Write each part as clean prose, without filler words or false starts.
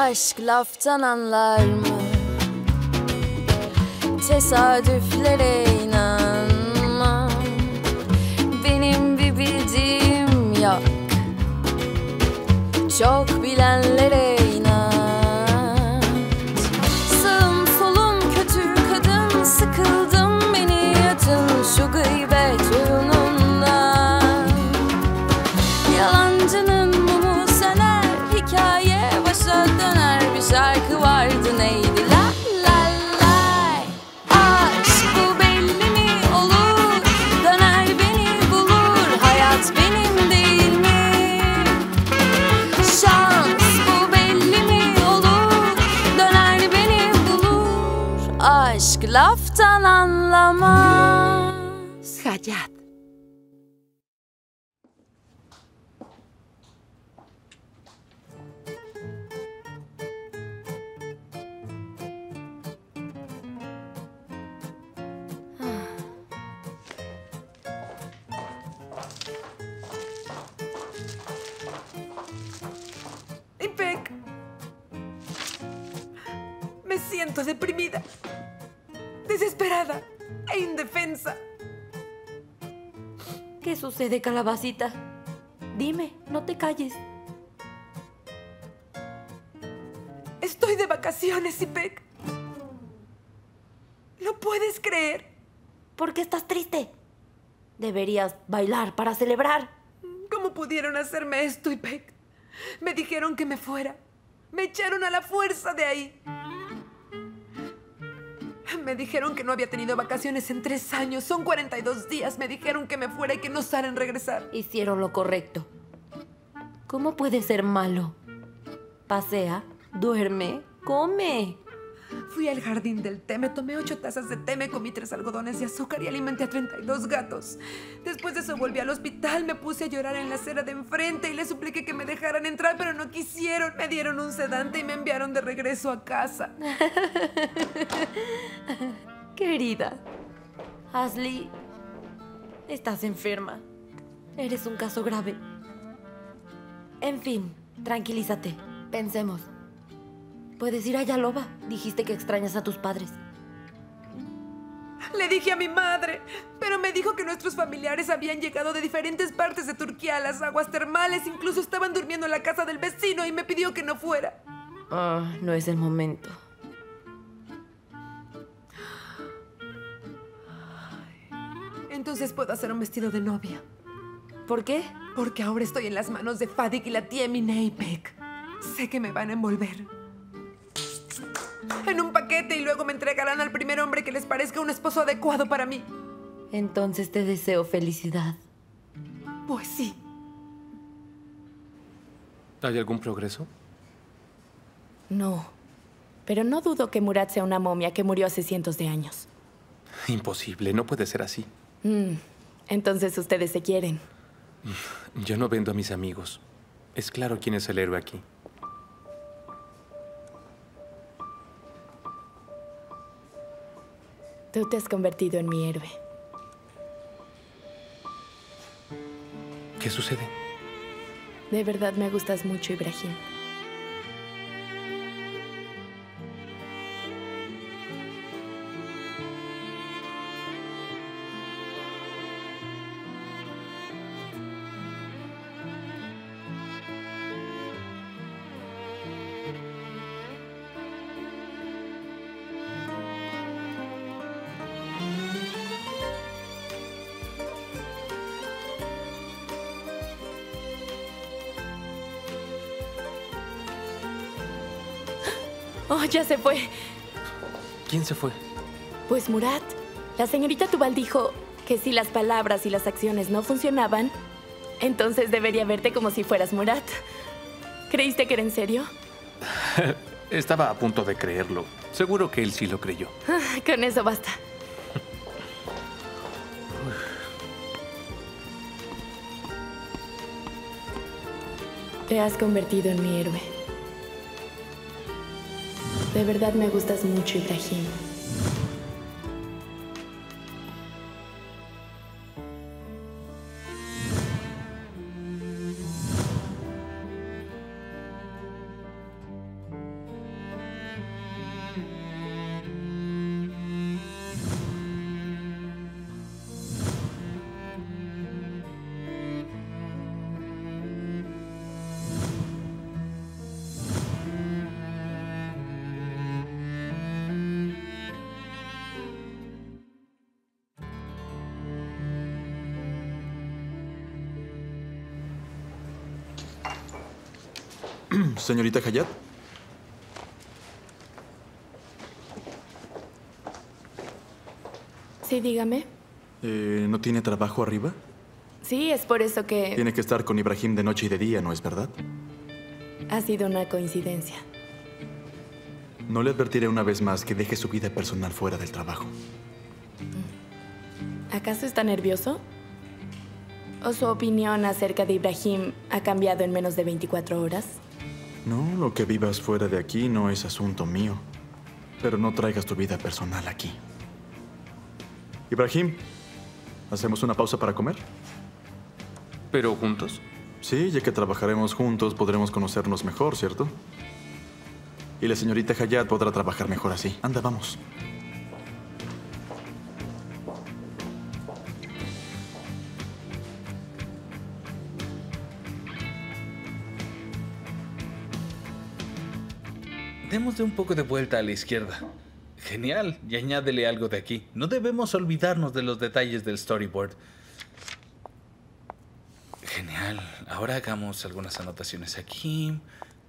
Aşk laftan anlar mı? Tesadüflere inanmam. Benim bir bildiğim yok. Çok bilenlere inat. Sağım solum kötü kadın, sıkıldım beni atın şu gıybet oyunundan. Yalancının mumu söner, hikaye başa döner. Bir şarkı vardı neydi la la lay. Aşk bu belli mi olur, döner beni bulur. Hayat benim değil mi? Şans bu belli mi olur, döner beni bulur. Aşk laftan anlamaz. Hayat. İpek. Me siento deprimida, desesperada e indefensa. ¿Qué sucede, calabacita? Dime, no te calles. Estoy de vacaciones, İpek. ¿Lo puedes creer? ¿Por qué estás triste? Deberías bailar para celebrar. ¿Cómo pudieron hacerme esto, İpek? Me dijeron que me fuera. Me echaron a la fuerza de ahí. Me dijeron que no había tenido vacaciones en 3 años. Son 42 días. Me dijeron que me fuera y que no saben regresar. Hicieron lo correcto. ¿Cómo puede ser malo? Pasea, duerme, come. Fui al jardín del té, me tomé 8 tazas de té, me comí 3 algodones de azúcar y alimenté a 32 gatos. Después de eso volví al hospital, me puse a llorar en la acera de enfrente y les supliqué que me dejaran entrar, pero no quisieron. Me dieron un sedante y me enviaron de regreso a casa. Querida, Ashley, estás enferma. Eres un caso grave. En fin, tranquilízate. Pensemos. Puedes ir a Yalova. Dijiste que extrañas a tus padres. Le dije a mi madre, pero me dijo que nuestros familiares habían llegado de diferentes partes de Turquía a las aguas termales. Incluso estaban durmiendo en la casa del vecino y me pidió que no fuera. No es el momento. Entonces puedo hacer un vestido de novia. ¿Por qué? Porque ahora estoy en las manos de Fadik y la tía Emine, İpek. Sé que me van a envolver en un paquete y luego me entregarán al primer hombre que les parezca un esposo adecuado para mí. Entonces te deseo felicidad. Pues sí. ¿Hay algún progreso? No, pero no dudo que Murat sea una momia que murió hace cientos de años. Imposible, no puede ser así. Entonces ustedes se quieren. Yo no vendo a mis amigos. Es claro quién es el héroe aquí. Tú te has convertido en mi héroe. ¿Qué sucede? De verdad me gustas mucho, Ibrahim. Oh, ya se fue. ¿Quién se fue? Pues Murat. La señorita Tubal dijo que si las palabras y las acciones no funcionaban, entonces debería verte como si fueras Murat. ¿Creíste que era en serio? Estaba a punto de creerlo. Seguro que él sí lo creyó. Con eso basta. Te has convertido en mi héroe. De verdad me gustas mucho, Ibrahim. Señorita Hayat. Sí, dígame. ¿No tiene trabajo arriba? Sí, es por eso que Tiene que estar con Ibrahim de noche y de día, ¿no es verdad? ha sido una coincidencia. No le advertiré una vez más que deje su vida personal fuera del trabajo. ¿Acaso está nervioso? ¿O su opinión acerca de Ibrahim ha cambiado en menos de 24 horas? No, lo que vivas fuera de aquí no es asunto mío. Pero no traigas tu vida personal aquí. Ibrahim, ¿hacemos una pausa para comer? ¿Pero juntos? Sí, ya que trabajaremos juntos, podremos conocernos mejor, ¿cierto? Y la señorita Hayat podrá trabajar mejor así. Anda, vamos. Démosle un poco de vuelta a la izquierda. Genial, y añádele algo de aquí. No debemos olvidarnos de los detalles del storyboard. Genial, ahora hagamos algunas anotaciones aquí.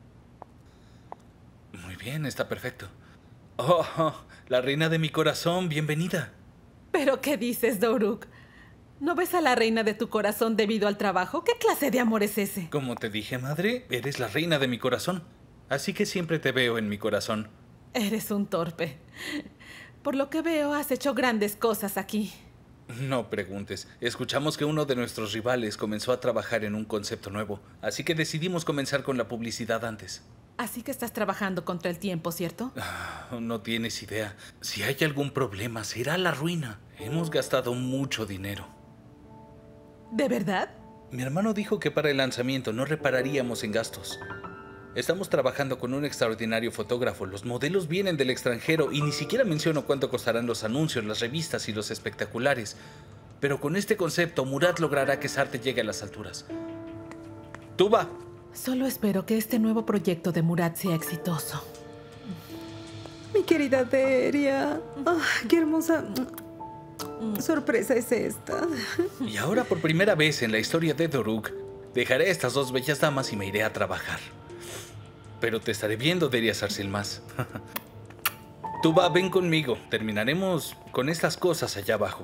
Muy bien, está perfecto. Oh, la reina de mi corazón, bienvenida. ¿Pero qué dices, Doruk? ¿No ves a la reina de tu corazón debido al trabajo? ¿Qué clase de amor es ese? Como te dije, madre, eres la reina de mi corazón. Así que siempre te veo en mi corazón. Eres un torpe. Por lo que veo, has hecho grandes cosas aquí. No preguntes. Escuchamos que uno de nuestros rivales comenzó a trabajar en un concepto nuevo, así que decidimos comenzar con la publicidad antes. Así que estás trabajando contra el tiempo, ¿cierto? No tienes idea. Si hay algún problema, será la ruina. Hemos gastado mucho dinero. ¿De verdad? Mi hermano dijo que para el lanzamiento no repararíamos en gastos. Estamos trabajando con un extraordinario fotógrafo. Los modelos vienen del extranjero y ni siquiera menciono cuánto costarán los anuncios, las revistas y los espectaculares. Pero con este concepto, Murat logrará que Sarte llegue a las alturas. ¡Tuba! Solo espero que este nuevo proyecto de Murat sea exitoso. Mi querida Deria. ¡Qué hermosa sorpresa es esta! Y ahora, por primera vez en la historia de Doruk, dejaré a estas dos bellas damas y me iré a trabajar. Pero te estaré viendo, Deria Sarsilmas. Tuba, ven conmigo. Terminaremos con estas cosas allá abajo.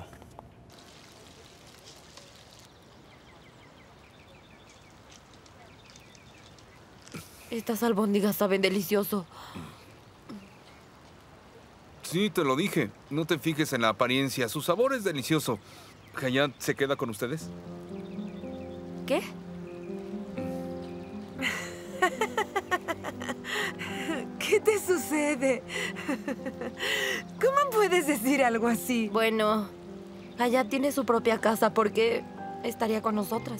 Estas albóndigas saben delicioso. Sí, te lo dije. No te fijes en la apariencia. Su sabor es delicioso. ¿Hayat se queda con ustedes? ¿Qué? ¿Qué te sucede? ¿Cómo puedes decir algo así? Bueno, allá tiene su propia casa. ¿Por qué estaría con nosotras?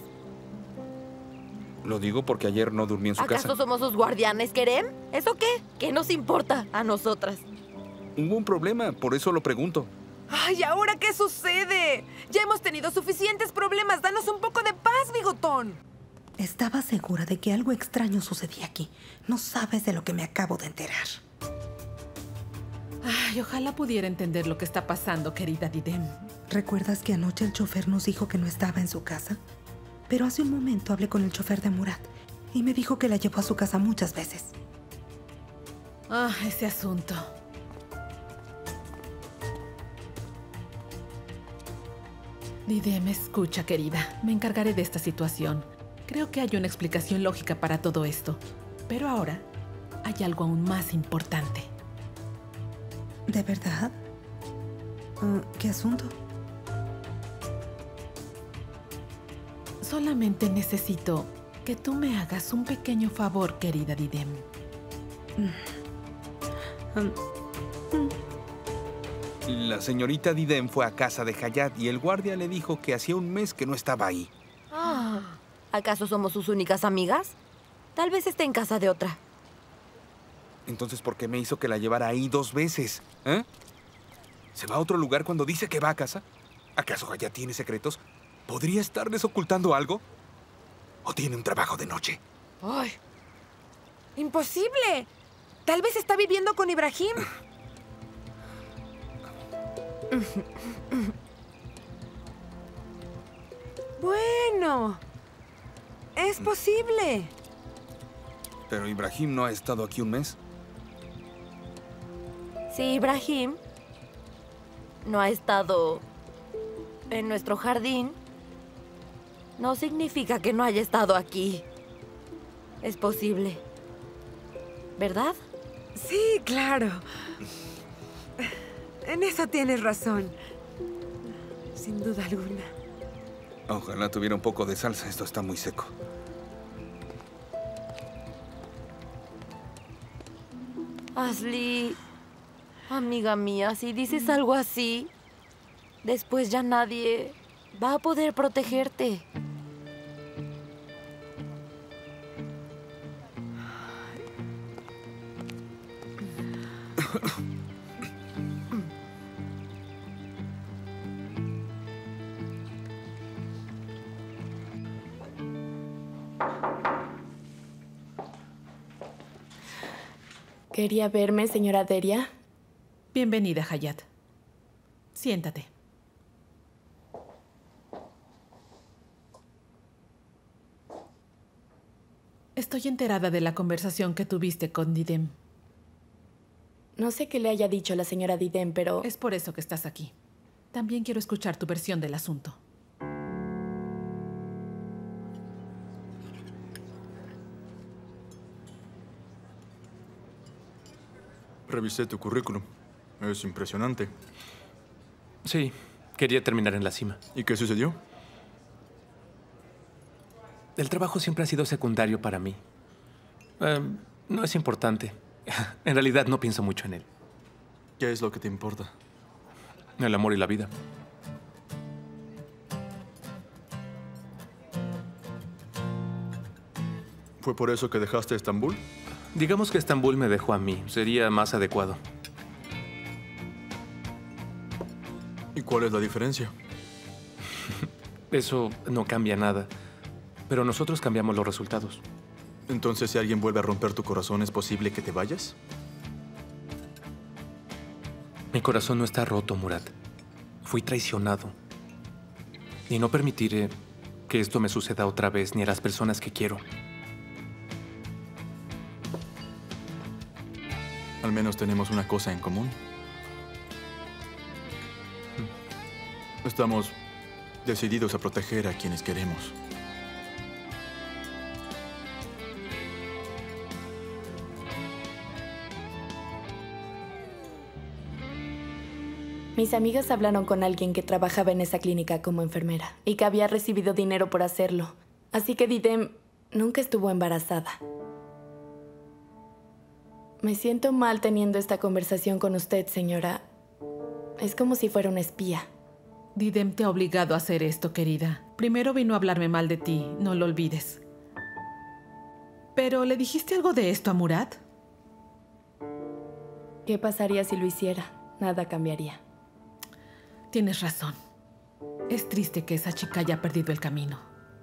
Lo digo porque ayer no dormí en su ¿Acaso casa. somos sus guardianes, Kerem? ¿Eso qué? ¿Qué nos importa a nosotras? Hubo un problema, por eso lo pregunto. ¡Ay, ahora qué sucede! Ya hemos tenido suficientes problemas. Danos un poco de paz, bigotón. Estaba segura de que algo extraño sucedía aquí. No sabes de lo que me acabo de enterar. Ay, ojalá pudiera entender lo que está pasando, querida Didem. ¿Recuerdas que anoche el chofer nos dijo que no estaba en su casa? Pero hace un momento hablé con el chofer de Murat y me dijo que la llevó a su casa muchas veces. Ese asunto. Didem, escucha, querida. Me encargaré de esta situación. Creo que hay una explicación lógica para todo esto. Pero ahora hay algo aún más importante. ¿De verdad? ¿Qué asunto? Solamente necesito que tú me hagas un pequeño favor, querida Didem. La señorita Didem fue a casa de Hayat y el guardia le dijo que hacía un mes que no estaba ahí. ¿Acaso somos sus únicas amigas? Tal vez esté en casa de otra. Entonces, ¿por qué me hizo que la llevara ahí 2 veces? ¿Eh? ¿Se va a otro lugar cuando dice que va a casa? ¿Acaso Hayat tiene secretos? ¿Podría estarles ocultando algo? ¿O tiene un trabajo de noche? ¡Ay! ¡Imposible! Tal vez está viviendo con Ibrahim. Bueno, es posible. Pero Ibrahim no ha estado aquí un mes. Si Ibrahim no ha estado en nuestro jardín, no significa que no haya estado aquí. Es posible, ¿verdad? Sí, claro. En eso tienes razón. Sin duda alguna. Ojalá tuviera un poco de salsa. Esto está muy seco. Ashley, amiga mía, si dices algo así, después ya nadie va a poder protegerte. ¿Quería verme, señora Deria? Bienvenida, Hayat. Siéntate. Estoy enterada de la conversación que tuviste con Didem. No sé qué le haya dicho la señora Didem, pero... Es por eso que estás aquí. También quiero escuchar tu versión del asunto. Revisé tu currículum. Es impresionante. Sí, quería terminar en la cima. ¿Y qué sucedió? El trabajo siempre ha sido secundario para mí. No es importante. En realidad no pienso mucho en él. ¿Qué es lo que te importa? El amor y la vida. ¿Fue por eso que dejaste Estambul? Digamos que Estambul me dejó a mí. Sería más adecuado. ¿Y cuál es la diferencia? Eso no cambia nada. Pero nosotros cambiamos los resultados. Entonces, si alguien vuelve a romper tu corazón, ¿es posible que te vayas? Mi corazón no está roto, Murat. Fui traicionado. Y no permitiré que esto me suceda otra vez ni a las personas que quiero. Al menos tenemos una cosa en común. Estamos decididos a proteger a quienes queremos. Mis amigas hablaron con alguien que trabajaba en esa clínica como enfermera y que había recibido dinero por hacerlo. Así que Didem nunca estuvo embarazada. Me siento mal teniendo esta conversación con usted, señora. Es como si fuera una espía. Didem te ha obligado a hacer esto, querida. Primero vino a hablarme mal de ti, no lo olvides. ¿Pero le dijiste algo de esto a Murat? ¿Qué pasaría si lo hiciera? Nada cambiaría. Tienes razón. Es triste que esa chica haya perdido el camino.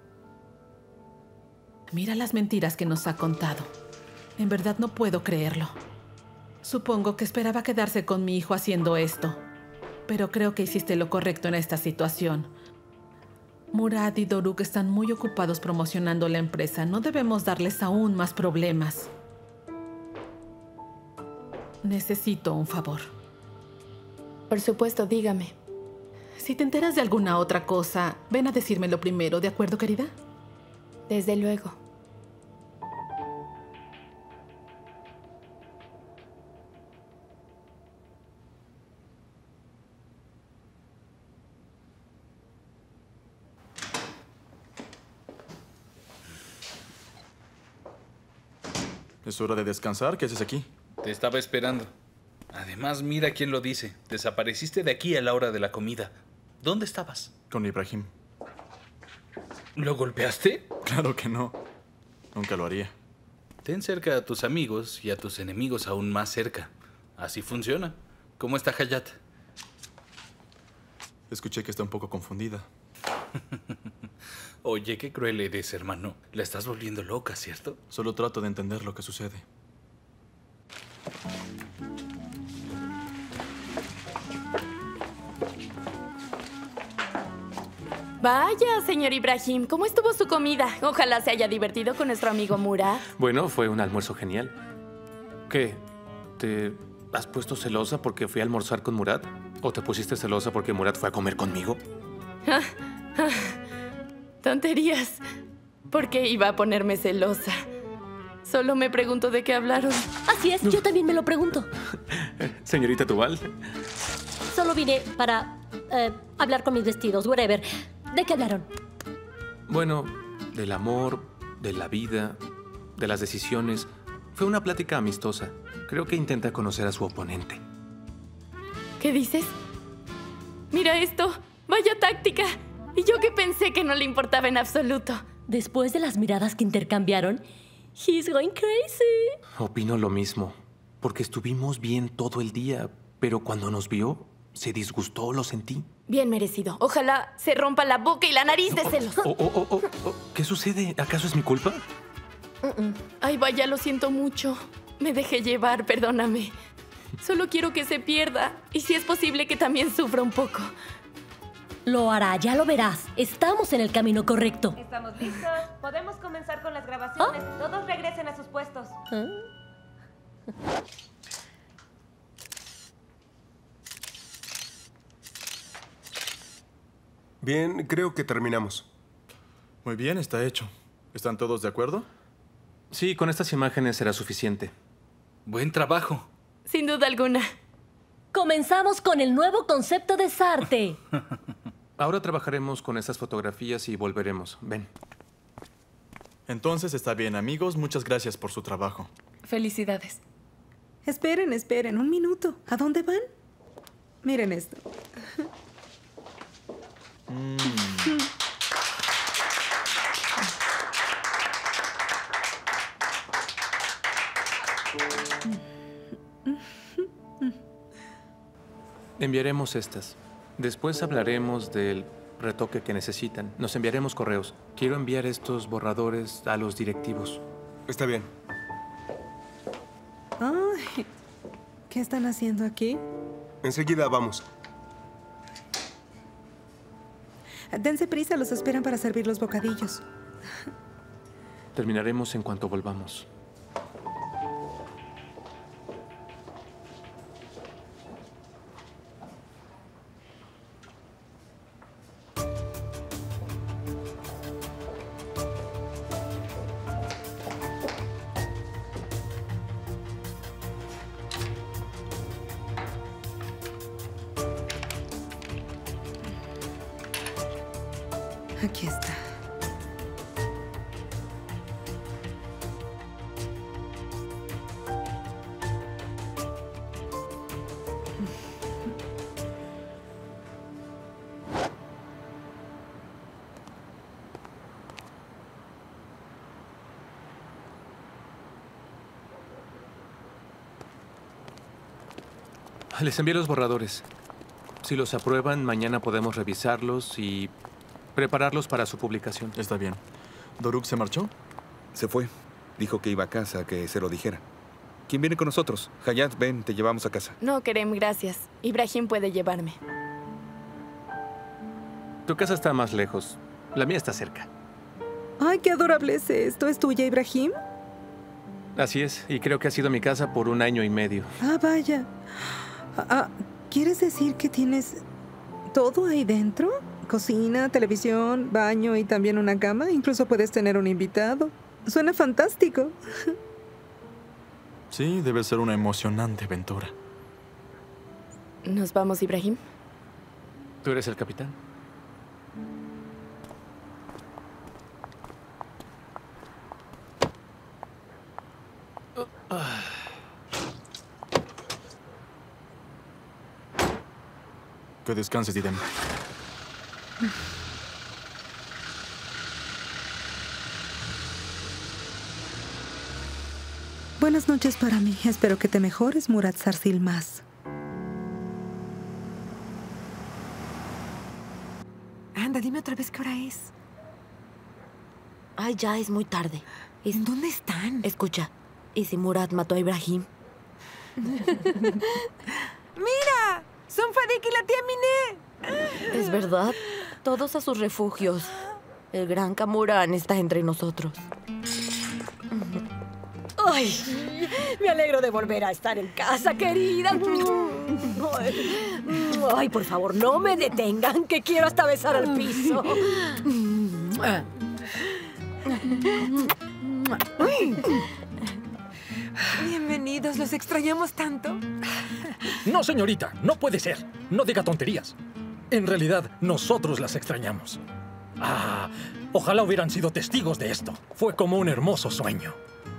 Mira las mentiras que nos ha contado. En verdad no puedo creerlo. Supongo que esperaba quedarse con mi hijo haciendo esto. Pero creo que hiciste lo correcto en esta situación. Murat y Doruk están muy ocupados promocionando la empresa. No debemos darles aún más problemas. Necesito un favor. Por supuesto, dígame. Si te enteras de alguna otra cosa, ven a decírmelo primero, ¿de acuerdo, querida? Desde luego. ¿Es hora de descansar? ¿Qué haces aquí? Te estaba esperando. Además, mira quién lo dice. Desapareciste de aquí a la hora de la comida. ¿Dónde estabas? Con Ibrahim. ¿Lo golpeaste? Claro que no. Nunca lo haría. Ten cerca a tus amigos y a tus enemigos aún más cerca. Así funciona. ¿Cómo está Hayat? Escuché que está un poco confundida. Oye, qué cruel eres, hermano. La estás volviendo loca, ¿cierto? Solo trato de entender lo que sucede. Vaya, señor Ibrahim, ¿cómo estuvo su comida? Ojalá se haya divertido con nuestro amigo Murat. Bueno, fue un almuerzo genial. ¿Qué? ¿Te has puesto celosa porque fui a almorzar con Murat? ¿O te pusiste celosa porque Murat fue a comer conmigo? Tonterías. ¿Por qué iba a ponerme celosa? Solo me pregunto de qué hablaron. Así es, yo también me lo pregunto. Señorita Duval. Solo vine para hablar con mis vestidos, whatever. ¿De qué hablaron? Bueno, del amor, de la vida, de las decisiones. Fue una plática amistosa. Creo que intenta conocer a su oponente. ¿Qué dices? Mira esto. Vaya táctica. Y yo que pensé que no le importaba en absoluto. Después de las miradas que intercambiaron, he's going crazy. Opino lo mismo. Porque estuvimos bien todo el día, pero cuando nos vio, se disgustó, lo sentí. Bien merecido. Ojalá se rompa la boca y la nariz de celos. ¿Qué sucede? ¿Acaso es mi culpa? Ay, vaya, lo siento mucho. Me dejé llevar, perdóname. Solo quiero que se pierda. Y si es posible que también sufra un poco. Lo hará, ya lo verás. Estamos en el camino correcto. Estamos listos. Podemos comenzar con las grabaciones. Todos regresen a sus puestos. Bien, creo que terminamos. Muy bien, está hecho. ¿Están todos de acuerdo? Sí, con estas imágenes será suficiente. Buen trabajo. Sin duda alguna. Comenzamos con el nuevo concepto de Sarte. Ahora trabajaremos con estas fotografías y volveremos. Ven. Entonces está bien, amigos. Muchas gracias por su trabajo. Felicidades. Esperen, un minuto. ¿A dónde van? Miren esto. Enviaremos estas. Después hablaremos del retoque que necesitan. Nos enviaremos correos. Quiero enviar estos borradores a los directivos. Está bien. Ay, ¿qué están haciendo aquí? Enseguida vamos. Dense prisa, los esperan para servir los bocadillos. Terminaremos en cuanto volvamos. Aquí está. Les envié los borradores. Si los aprueban, mañana podemos revisarlos y prepararlos para su publicación. Está bien. ¿Doruk se marchó? Se fue. Dijo que iba a casa, que se lo dijera. ¿Quién viene con nosotros? Hayat, ven, te llevamos a casa. No, Kerem, gracias. Ibrahim puede llevarme. Tu casa está más lejos. La mía está cerca. Ay, qué adorable es esto. ¿Es tuya, Ibrahim? Así es, y creo que ha sido mi casa por 1 año y medio. Ah, vaya. ¿Quieres decir que tienes todo ahí dentro? Cocina, televisión, baño y también una cama. Incluso puedes tener un invitado. Suena fantástico. Sí, debe ser una emocionante aventura. ¿Nos vamos, Ibrahim? ¿Tú eres el capitán? Que descanses, Didem. Buenas noches para mí. Espero que te mejores, Murat Sarsılmaz. Anda, dime otra vez qué hora es. Ay, ya es muy tarde. ¿En dónde están? Escucha, ¿y si Murat mató a Ibrahim? ¡Mira! ¡Son Fadik y la tía Miné! ¿Es verdad? Todos a sus refugios. El gran Camuran está entre nosotros. Ay, me alegro de volver a estar en casa, querida. Ay, por favor, no me detengan, que quiero hasta besar al piso. Bienvenidos, los extrañamos tanto. No, señorita, no puede ser. No diga tonterías. En realidad, nosotros las extrañamos. Ah, ojalá hubieran sido testigos de esto. Fue como un hermoso sueño.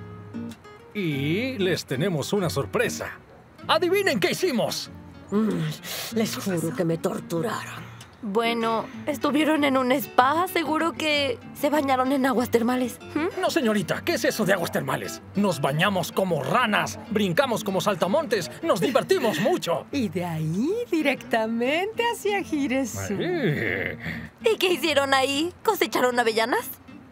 Y les tenemos una sorpresa. ¡Adivinen qué hicimos! Les juro que me torturaron. Bueno, estuvieron en un spa. Seguro que se bañaron en aguas termales. No, señorita, ¿qué es eso de aguas termales? Nos bañamos como ranas, brincamos como saltamontes, nos divertimos mucho. Y de ahí directamente hacia Giresun. ¿Y qué hicieron ahí? ¿Cosecharon avellanas?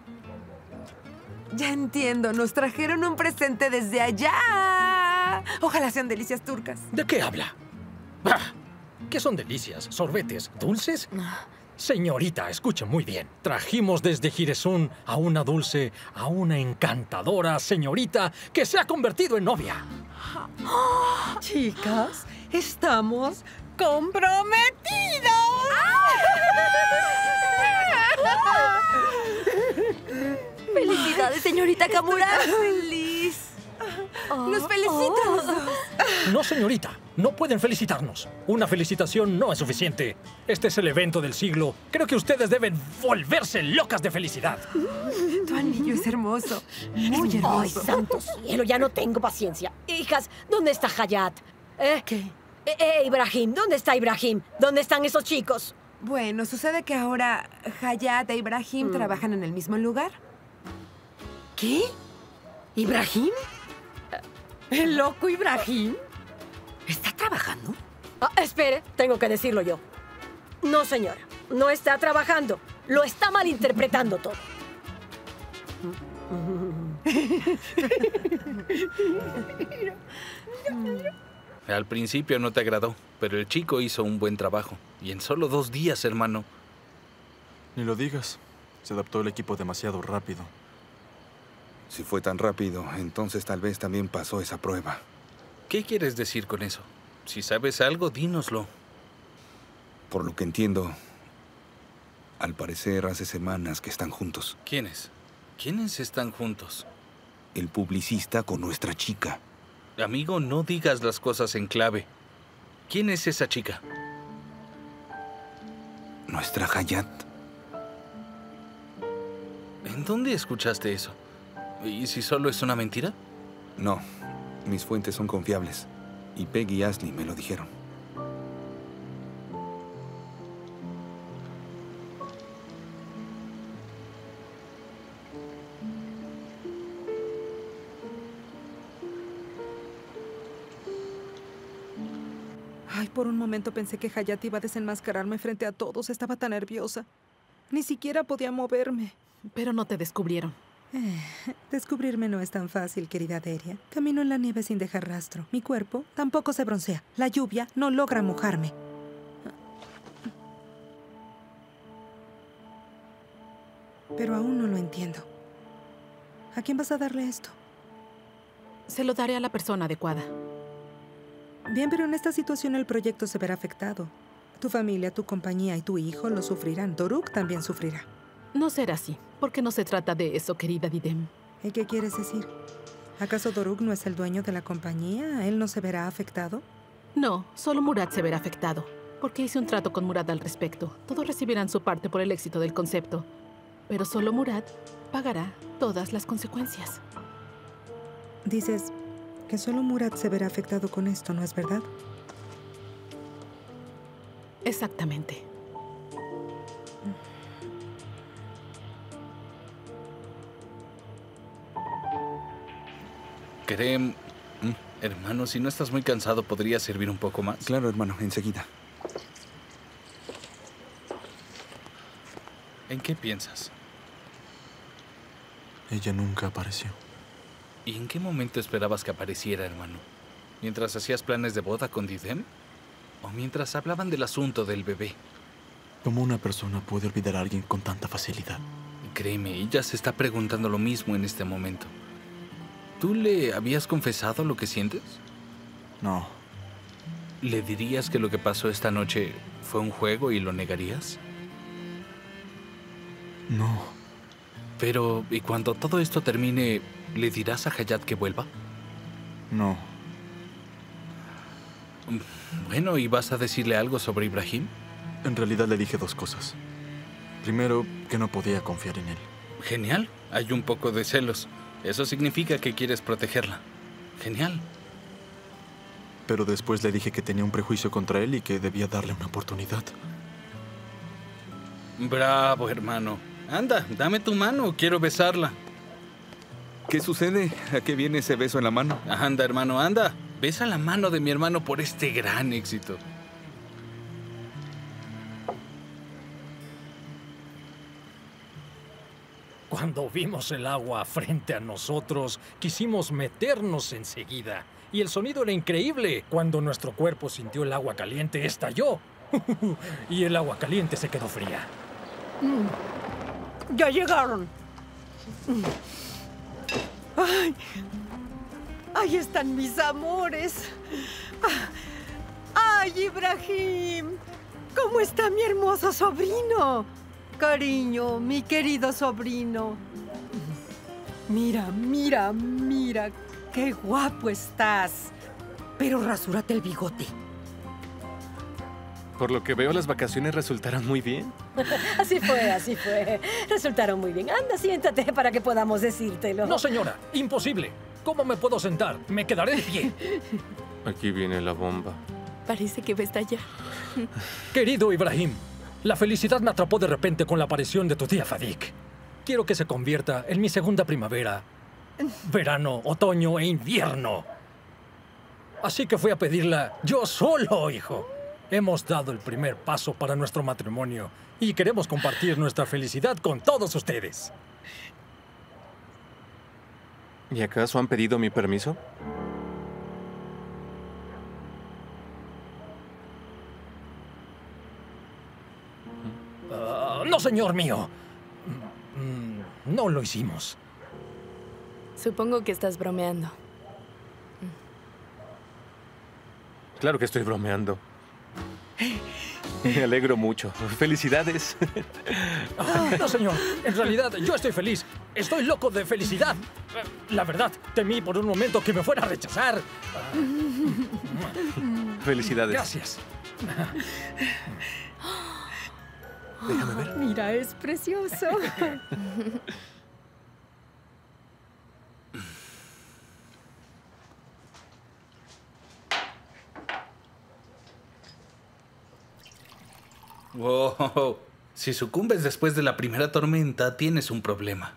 Ya entiendo, nos trajeron un presente desde allá. Ojalá sean delicias turcas. ¿De qué habla? Ah, ¿qué son delicias? ¿Sorbetes? ¿Dulces? Señorita, escuche muy bien. Trajimos desde Giresun a una dulce, a una encantadora señorita que se ha convertido en novia. Chicas, estamos comprometidos. ¡Felicidades, señorita Camuran! ¡Feliz! ¡Nos felicito a los dos! No, señorita. No pueden felicitarnos. Una felicitación no es suficiente. Este es el evento del siglo. Creo que ustedes deben volverse locas de felicidad. Tu anillo es hermoso. Muy hermoso. Ay, santo cielo, ya no tengo paciencia. Hijas, ¿dónde está Hayat? ¿Qué? Ibrahim, ¿dónde está Ibrahim? ¿Dónde están esos chicos? Bueno, sucede que ahora Hayat e Ibrahim trabajan en el mismo lugar. ¿Qué? ¿Ibrahim? ¿El loco Ibrahim? ¿Está trabajando? Espere, tengo que decirlo yo. No, señora, no está trabajando. Lo está malinterpretando todo. Al principio no te agradó, pero el chico hizo un buen trabajo. Y en solo 2 días, hermano. Ni lo digas. Se adaptó el equipo demasiado rápido. Si fue tan rápido, entonces tal vez también pasó esa prueba. ¿Qué quieres decir con eso? Si sabes algo, dínoslo. Por lo que entiendo, al parecer hace semanas que están juntos. ¿Quiénes? ¿Quiénes están juntos? El publicista con nuestra chica. Amigo, no digas las cosas en clave. ¿Quién es esa chica? Nuestra Hayat. ¿En dónde escuchaste eso? ¿Y si solo es una mentira? No, mis fuentes son confiables. Y Peggy y Ashley me lo dijeron. Ay, por un momento pensé que Hayat iba a desenmascararme frente a todos. Estaba tan nerviosa. Ni siquiera podía moverme. Pero no te descubrieron. Descubrirme no es tan fácil, querida Deria. Camino en la nieve sin dejar rastro. Mi cuerpo tampoco se broncea. La lluvia no logra mojarme. Pero aún no lo entiendo. ¿A quién vas a darle esto? Se lo daré a la persona adecuada. Bien, pero en esta situación el proyecto se verá afectado. Tu familia, tu compañía y tu hijo lo sufrirán. Doruk también sufrirá. No será así, porque no se trata de eso, querida Didem. ¿Y qué quieres decir? ¿Acaso Doruk no es el dueño de la compañía? ¿Él no se verá afectado? No, solo Murad se verá afectado, porque hice un trato con Murad al respecto. Todos recibirán su parte por el éxito del concepto, pero solo Murad pagará todas las consecuencias. Dices que solo Murad se verá afectado con esto, ¿no es verdad? Exactamente. Hermano, si no estás muy cansado, ¿podría servir un poco más? Claro, hermano, enseguida. ¿En qué piensas? Ella nunca apareció. ¿Y en qué momento esperabas que apareciera, hermano? ¿Mientras hacías planes de boda con Didem? ¿O mientras hablaban del asunto del bebé? ¿Cómo una persona puede olvidar a alguien con tanta facilidad? Créeme, ella se está preguntando lo mismo en este momento. ¿Tú le habías confesado lo que sientes? No. ¿Le dirías que lo que pasó esta noche fue un juego y lo negarías? No. Pero, ¿y cuando todo esto termine, le dirás a Hayat que vuelva? No. Bueno, ¿y vas a decirle algo sobre Ibrahim? En realidad le dije dos cosas. Primero, que no podía confiar en él. Genial. Hay un poco de celos. Eso significa que quieres protegerla. Genial. Pero después le dije que tenía un prejuicio contra él y que debía darle una oportunidad. Bravo, hermano. Anda, dame tu mano. Quiero besarla. ¿Qué sucede? ¿A qué viene ese beso en la mano? Anda, hermano, anda. Besa la mano de mi hermano por este gran éxito. Cuando vimos el agua frente a nosotros, quisimos meternos enseguida. Y el sonido era increíble. Cuando nuestro cuerpo sintió el agua caliente, estalló. Y el agua caliente se quedó fría. Ya llegaron. Ay, ahí están mis amores. Ay, Ibrahim, ¿cómo está mi hermoso sobrino? Cariño, mi querido sobrino. Mira, mira, mira, qué guapo estás. Pero rasúrate el bigote. Por lo que veo, las vacaciones resultaron muy bien. Así fue, así fue. Resultaron muy bien. Anda, siéntate para que podamos decírtelo. No, señora, imposible. ¿Cómo me puedo sentar? Me quedaré de pie. Aquí viene la bomba. Parece que va a estallar. Querido Ibrahim, la felicidad me atrapó de repente con la aparición de tu tía Fadik. Quiero que se convierta en mi segunda primavera, verano, otoño e invierno. Así que fui a pedirla yo solo, hijo. Hemos dado el primer paso para nuestro matrimonio y queremos compartir nuestra felicidad con todos ustedes. ¿Y acaso han pedido mi permiso? No, señor mío. No lo hicimos. Supongo que estás bromeando. Claro que estoy bromeando. Me alegro mucho. ¡Felicidades! No, señor. En realidad, yo estoy feliz. Estoy loco de felicidad. La verdad, temí por un momento que me fuera a rechazar. ¡Felicidades! Gracias. Déjame ver. Mira, es precioso. Wow. Si sucumbes después de la primera tormenta, tienes un problema.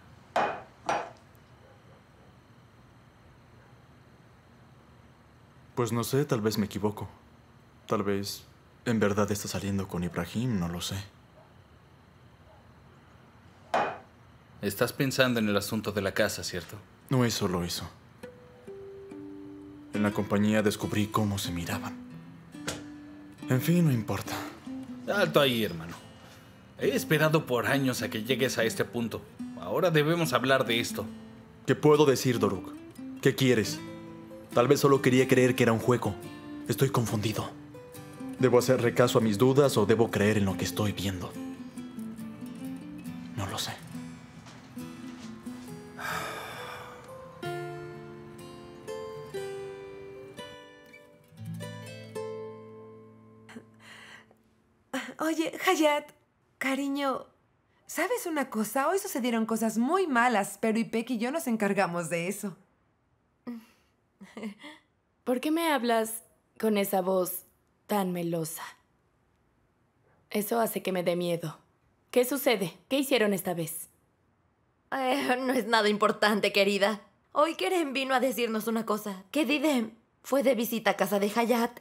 Pues no sé, tal vez me equivoco. Tal vez en verdad está saliendo con Ibrahim, no lo sé. Estás pensando en el asunto de la casa, ¿cierto? No es solo eso. En la compañía descubrí cómo se miraban. En fin, no importa. Alto ahí, hermano. He esperado por años a que llegues a este punto. Ahora debemos hablar de esto. ¿Qué puedo decir, Doruk? ¿Qué quieres? Tal vez solo quería creer que era un juego. Estoy confundido. ¿Debo hacerle caso a mis dudas o debo creer en lo que estoy viendo? No lo sé. Oye, Hayat, cariño, ¿sabes una cosa? Hoy sucedieron cosas muy malas, pero Ipek y yo nos encargamos de eso. ¿Por qué me hablas con esa voz tan melosa? Eso hace que me dé miedo. ¿Qué sucede? ¿Qué hicieron esta vez? No es nada importante, querida. Hoy Kerem vino a decirnos una cosa. Que Didem fue de visita a casa de Hayat.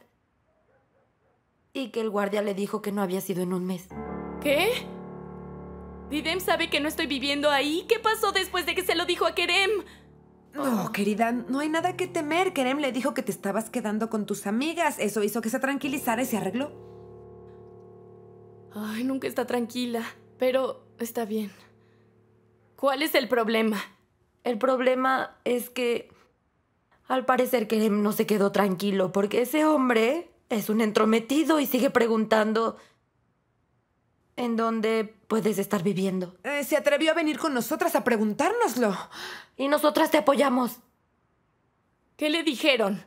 Y que el guardia le dijo que no había sido en un mes. ¿Qué? ¿Didem sabe que no estoy viviendo ahí? ¿Qué pasó después de que se lo dijo a Kerem? No, querida, no hay nada que temer. Kerem le dijo que te estabas quedando con tus amigas. Eso hizo que se tranquilizara y se arregló. Ay, nunca está tranquila, pero está bien. ¿Cuál es el problema? El problema es que al parecer Kerem no se quedó tranquilo porque ese hombre es un entrometido y sigue preguntando en dónde puedes estar viviendo. Se atrevió a venir con nosotras a preguntárnoslo. Y nosotras te apoyamos. ¿Qué le dijeron?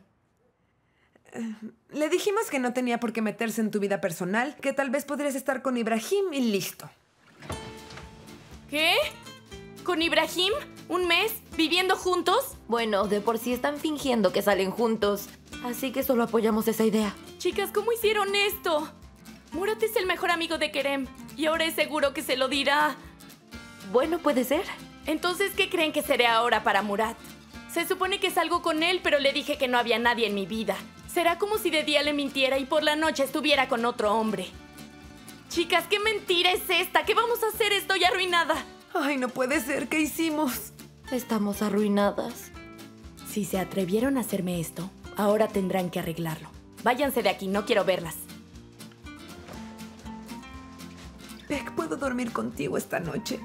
Le dijimos que no tenía por qué meterse en tu vida personal, que tal vez podrías estar con Ibrahim y listo. ¿Qué? ¿Con Ibrahim? ¿Un mes? ¿Viviendo juntos? Bueno, de por sí están fingiendo que salen juntos, así que solo apoyamos esa idea. Chicas, ¿cómo hicieron esto? Murat es el mejor amigo de Kerem y ahora es seguro que se lo dirá. Bueno, puede ser. Entonces, ¿qué creen que será ahora para Murat? Se supone que salgo con él, pero le dije que no había nadie en mi vida. Será como si de día le mintiera y por la noche estuviera con otro hombre. Chicas, ¿qué mentira es esta? ¿Qué vamos a hacer? Estoy arruinada. Ay, no puede ser. ¿Qué hicimos? Estamos arruinadas. Si se atrevieron a hacerme esto, ahora tendrán que arreglarlo. Váyanse de aquí, no quiero verlas. Beck, ¿puedo dormir contigo esta noche?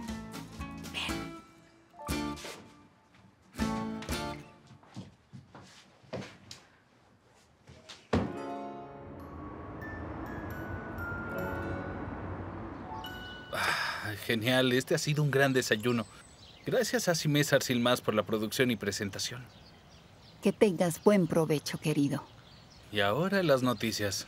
Genial, este ha sido un gran desayuno. Gracias a Simé Sarsilmas por la producción y presentación. Que tengas buen provecho, querido. Y ahora las noticias.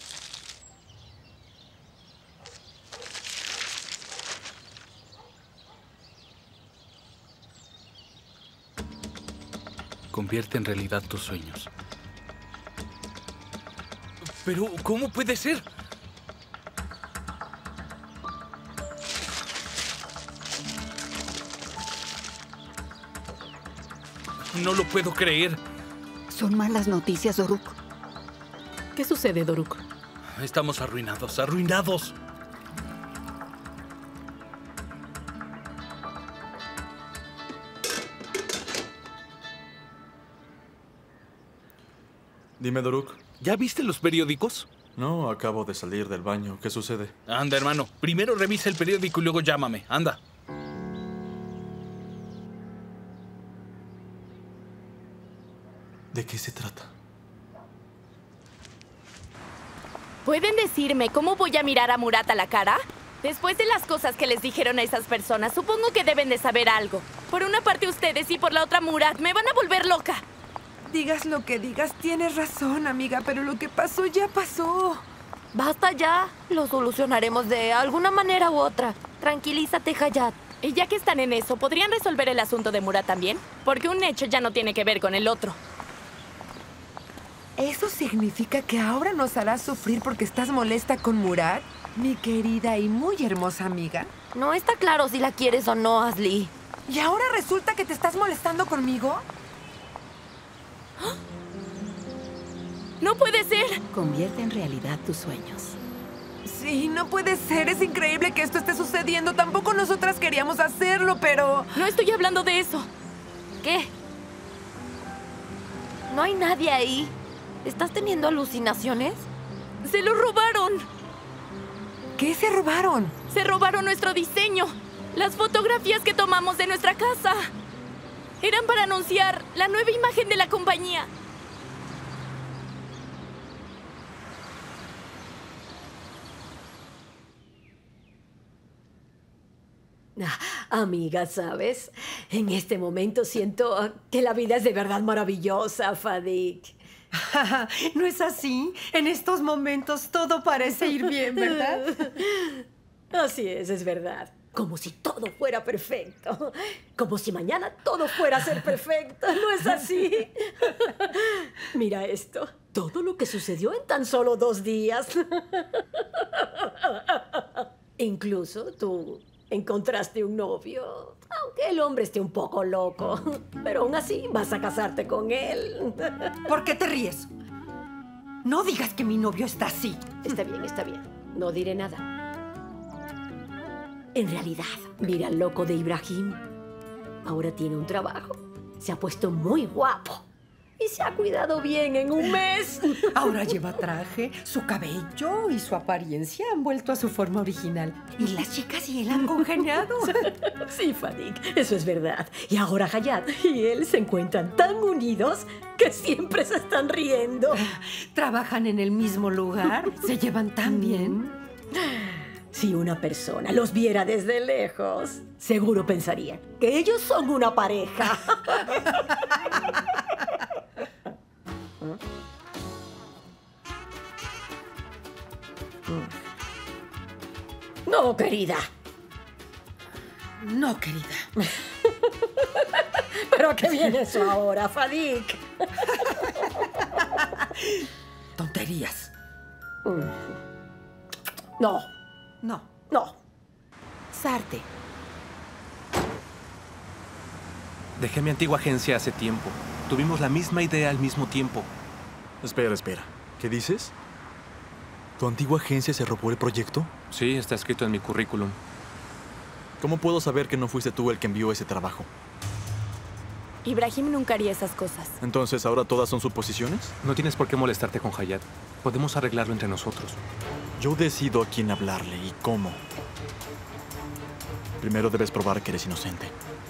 Convierte en realidad tus sueños. Pero, ¿cómo puede ser? No lo puedo creer. Son malas noticias, Doruk. ¿Qué sucede, Doruk? Estamos arruinados, arruinados. Dime, Doruk. ¿Ya viste los periódicos? No, acabo de salir del baño. ¿Qué sucede? Anda, hermano. Primero revisa el periódico y luego llámame. Anda. ¿De qué se trata? ¿Pueden decirme cómo voy a mirar a Murat a la cara? Después de las cosas que les dijeron a esas personas, supongo que deben de saber algo. Por una parte ustedes y por la otra Murat. Me van a volver loca. Digas lo que digas, tienes razón, amiga, pero lo que pasó ya pasó. Basta ya. Lo solucionaremos de alguna manera u otra. Tranquilízate, Hayat. Y ya que están en eso, ¿podrían resolver el asunto de Murat también? Porque un hecho ya no tiene que ver con el otro. ¿Eso significa que ahora nos harás sufrir porque estás molesta con Murat? Mi querida y muy hermosa amiga. No está claro si la quieres o no, Asli. ¿Y ahora resulta que te estás molestando conmigo? ¡No puede ser! Convierte en realidad tus sueños. Sí, no puede ser. Es increíble que esto esté sucediendo. Tampoco nosotras queríamos hacerlo, pero... No estoy hablando de eso. ¿Qué? No hay nadie ahí. ¿Estás teniendo alucinaciones? ¡Se lo robaron! ¿Qué se robaron? Se robaron nuestro diseño. Las fotografías que tomamos de nuestra casa. Eran para anunciar la nueva imagen de la compañía. Amiga, ¿sabes? En este momento siento que la vida es de verdad maravillosa, Fadik. ¿No es así? En estos momentos todo parece ir bien, ¿verdad? Así es verdad. Como si todo fuera perfecto. Como si mañana todo fuera a ser perfecto. ¿No es así? Mira esto. Todo lo que sucedió en tan solo 2 días. Incluso tú encontraste un novio. Aunque el hombre esté un poco loco. Pero aún así vas a casarte con él. ¿Por qué te ríes? No digas que mi novio está así. Está bien, está bien. No diré nada. En realidad, mira al loco de Ibrahim. Ahora tiene un trabajo. Se ha puesto muy guapo. Y se ha cuidado bien en un mes. Ahora lleva traje, su cabello y su apariencia han vuelto a su forma original. Y las chicas y él han congeniado. Sí, Fadik, eso es verdad. Y ahora Hayat y él se encuentran tan unidos que siempre se están riendo. Trabajan en el mismo lugar, se llevan tan bien. Si una persona los viera desde lejos, seguro pensaría que ellos son una pareja. No, querida. No, querida. ¿Pero a qué viene eso ahora, Fadik? Tonterías. No. No. No. Sarte. Dejé mi antigua agencia hace tiempo. Tuvimos la misma idea al mismo tiempo. Espera. ¿Qué dices? ¿Tu antigua agencia se robó el proyecto? Sí, está escrito en mi currículum. ¿Cómo puedo saber que no fuiste tú el que envió ese trabajo? Ibrahim nunca haría esas cosas. Entonces, ¿ahora todas son suposiciones? No tienes por qué molestarte con Hayat. Podemos arreglarlo entre nosotros. Yo decido a quién hablarle y cómo. Primero debes probar que eres inocente.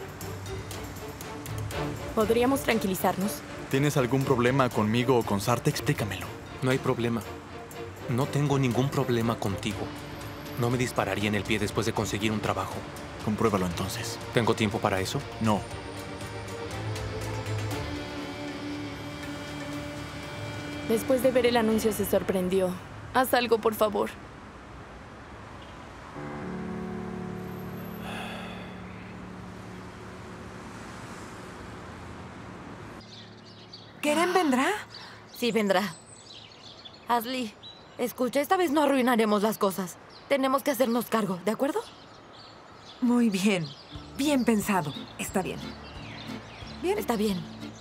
¿Podríamos tranquilizarnos? ¿Tienes algún problema conmigo o con Sarte? Explícamelo. No hay problema. No tengo ningún problema contigo. No me dispararía en el pie después de conseguir un trabajo. Compruébalo entonces. ¿Tengo tiempo para eso? No. Después de ver el anuncio se sorprendió. Haz algo, por favor. ¿Kerem vendrá? Sí, vendrá. Ashley, escucha, esta vez no arruinaremos las cosas. Tenemos que hacernos cargo, ¿de acuerdo? Muy bien. Bien pensado. Está bien. Bien. Está bien.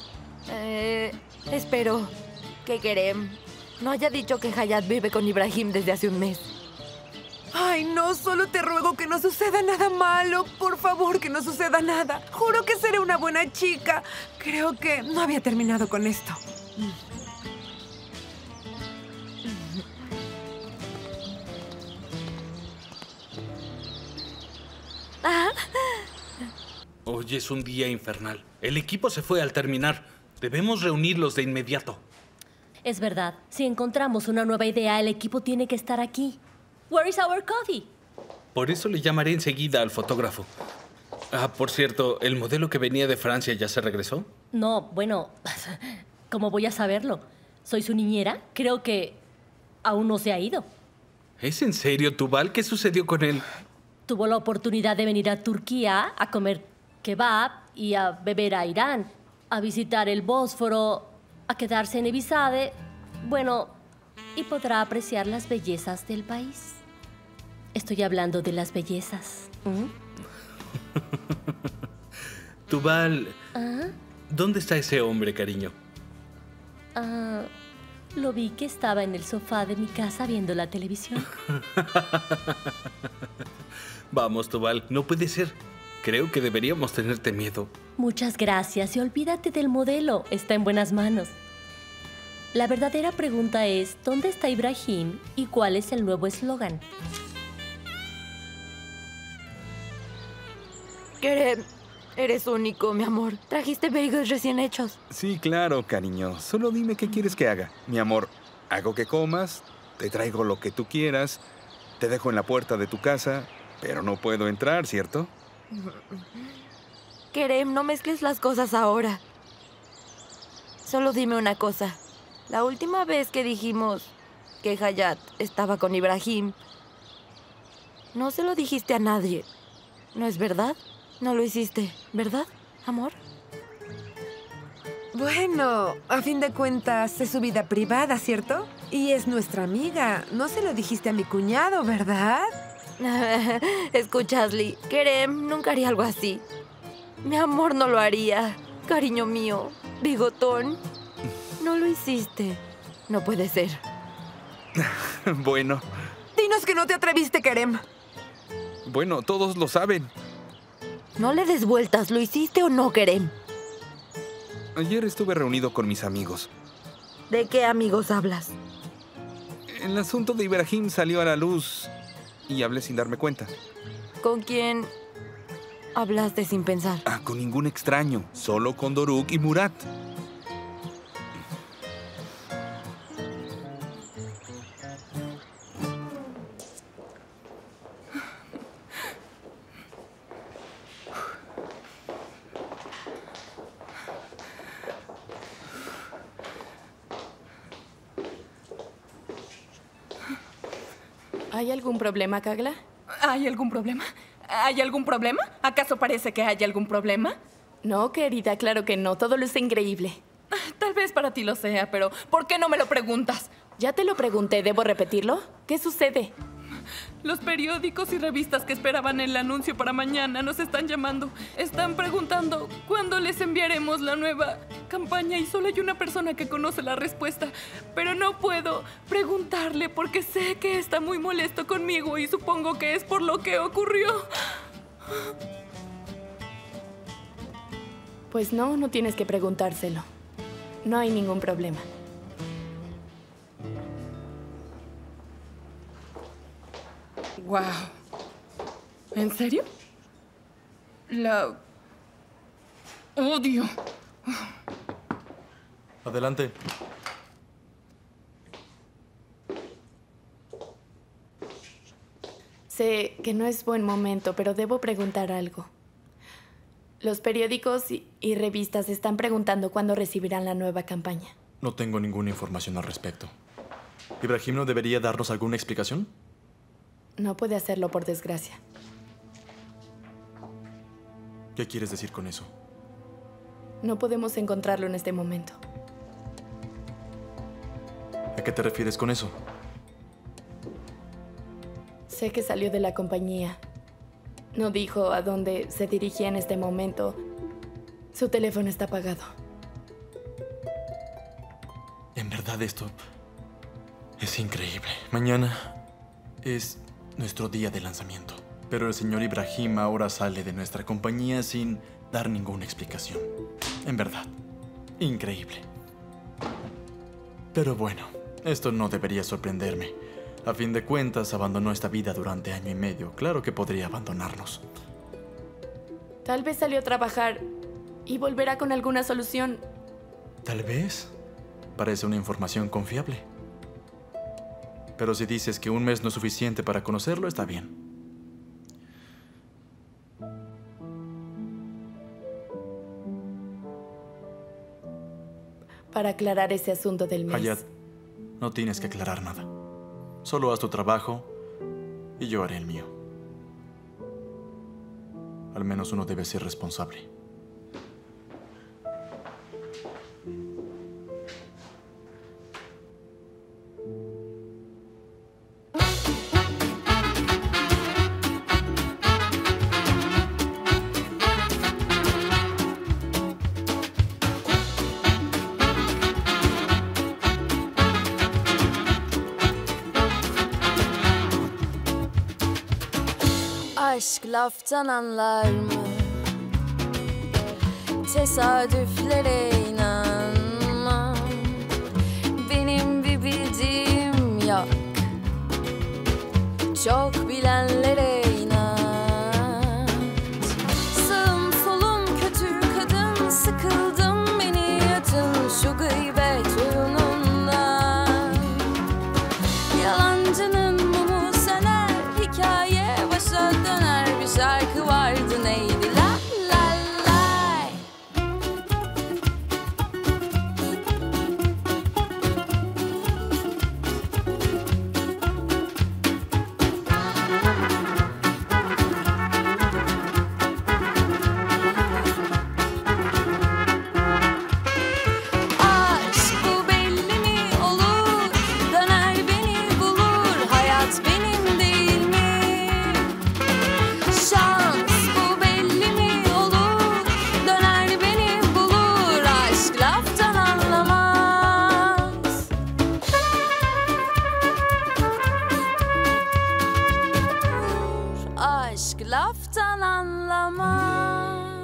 Espero que Kerem no haya dicho que Hayat vive con Ibrahim desde hace un mes. Ay, no, solo te ruego que no suceda nada malo. Por favor, que no suceda nada. Juro que seré una buena chica. Creo que no había terminado con esto. Hoy es un día infernal. El equipo se fue al terminar. Debemos reunirlos de inmediato. Es verdad. Si encontramos una nueva idea, el equipo tiene que estar aquí. Where is our coffee? Por eso le llamaré enseguida al fotógrafo. Ah, por cierto, ¿el modelo que venía de Francia ya se regresó? No, bueno, ¿cómo voy a saberlo? Soy su niñera. Creo que aún no se ha ido. ¿Es en serio, Tubal? ¿Qué sucedió con él? Tuvo la oportunidad de venir a Turquía a comer kebab y a beber a Irán, a visitar el Bósforo, a quedarse en Ebizade. Bueno, y podrá apreciar las bellezas del país. Estoy hablando de las bellezas. Tubal, ¿Ah? ¿dónde está ese hombre, cariño? Lo vi que estaba en el sofá de mi casa viendo la televisión. Vamos, Tubal, no puede ser. Creo que deberíamos tenerte miedo. Muchas gracias y olvídate del modelo. Está en buenas manos. La verdadera pregunta es, ¿dónde está Ibrahim y cuál es el nuevo eslogan? Kerem, eres único, mi amor. Trajiste bagels recién hechos. Sí, claro, cariño. Solo dime qué quieres que haga. Mi amor, hago que comas, te traigo lo que tú quieras, te dejo en la puerta de tu casa, pero no puedo entrar, ¿cierto? Kerem, no mezcles las cosas ahora. Solo dime una cosa. La última vez que dijimos que Hayat estaba con Ibrahim, no se lo dijiste a nadie. ¿No es verdad? No lo hiciste, ¿verdad, amor? Bueno, a fin de cuentas es su vida privada, ¿cierto? Y es nuestra amiga. No se lo dijiste a mi cuñado, ¿verdad? Escucha, Ashley, Kerem nunca haría algo así. Mi amor no lo haría. Cariño mío, bigotón. No lo hiciste. No puede ser. Bueno. Dinos que no te atreviste, Kerem. Bueno, todos lo saben. No le des vueltas. ¿Lo hiciste o no, Kerem? Ayer estuve reunido con mis amigos. ¿De qué amigos hablas? El asunto de Ibrahim salió a la luz y hablé sin darme cuenta. ¿Con quién hablaste sin pensar? Con ningún extraño, solo con Doruk y Murat. ¿Hay algún problema, Kagla? ¿Hay algún problema? ¿Hay algún problema? ¿Acaso parece que hay algún problema? No, querida, claro que no. Todo lo es increíble. Tal vez para ti lo sea, pero ¿por qué no me lo preguntas? Ya te lo pregunté. ¿Debo repetirlo? ¿Qué sucede? Los periódicos y revistas que esperaban el anuncio para mañana nos están llamando. Están preguntando cuándo les enviaremos la nueva campaña y solo hay una persona que conoce la respuesta. Pero no puedo preguntarle porque sé que está muy molesto conmigo y supongo que es por lo que ocurrió. Pues no tienes que preguntárselo. No hay ningún problema. Wow. ¿En serio? La odio. Adelante. Sé que no es buen momento, pero debo preguntar algo. Los periódicos y revistas están preguntando cuándo recibirán la nueva campaña. No tengo ninguna información al respecto. ¿Ibrahim no debería darnos alguna explicación? No puede hacerlo, por desgracia. ¿Qué quieres decir con eso? No podemos encontrarlo en este momento. ¿A qué te refieres con eso? Sé que salió de la compañía. No dijo a dónde se dirigía en este momento. Su teléfono está apagado. En verdad esto es increíble. Mañana es nuestro día de lanzamiento. Pero el señor Ibrahim ahora sale de nuestra compañía sin dar ninguna explicación. En verdad, increíble. Pero bueno, esto no debería sorprenderme. A fin de cuentas, abandonó esta vida durante 1 año y medio. Claro que podría abandonarnos. Tal vez salió a trabajar y volverá con alguna solución. Tal vez. Parece una información confiable. Pero si dices que 1 mes no es suficiente para conocerlo, está bien. Para aclarar ese asunto del mes. Hayat, no tienes que aclarar nada. Solo haz tu trabajo y yo haré el mío. Al menos uno debe ser responsable. Aşk laftan anlar mı? Tesadüflere inanma. Benim bir bildiğim yok. Çok bilenlere inat. Sağım solum kötü kadın, sıkıldım beni yatın şu gıybet oyunundan. Yalancının mumu söner, hikaye başa döner. Bir şarkı vardı neydi la la lay. Aşk bu belli mi olur, döner beni bulur. Hayat benim değil mi? Şans bu belli mi olur, döner beni bulur. Aşk laftan anlamaz. Aşk laftan anlamaz.